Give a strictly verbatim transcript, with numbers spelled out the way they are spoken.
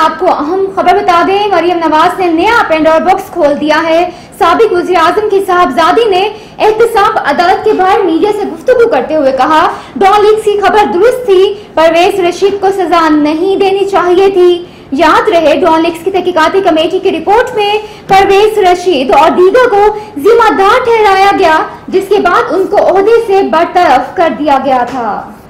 आपको अहम खबर बता दें, मरियम नवाज ने नया पेंडोरा बॉक्स खोल दिया है। साबिक वज़ीर आज़म की साहबजादी ने एहतसाब अदालत के बाहर मीडिया से गुफ्तगू करते हुए कहा, डॉन लीक्स की खबर दुरुस्त थी, परवेज रशीद को सजा नहीं देनी चाहिए थी। याद रहे, डॉन लीक्स की तहकीकाती कमेटी की रिपोर्ट में परवेज रशीद और दीगर को जिम्मेदार ठहराया गया, जिसके बाद उनको ओहदे से बरतरफ कर दिया गया था।